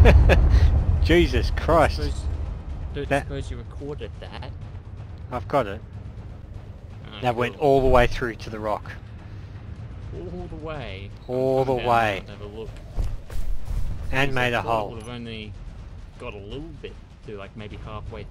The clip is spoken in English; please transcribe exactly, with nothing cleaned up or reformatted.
Jesus Don't Christ. suppose, don't That- suppose you recorded that? I've got it. Oh, That went cool. all the way through to the rock. all the way. All I'm coming the down way. now to have a look. And Jeez, made I a thought it hole. would have only got a little bit to like maybe halfway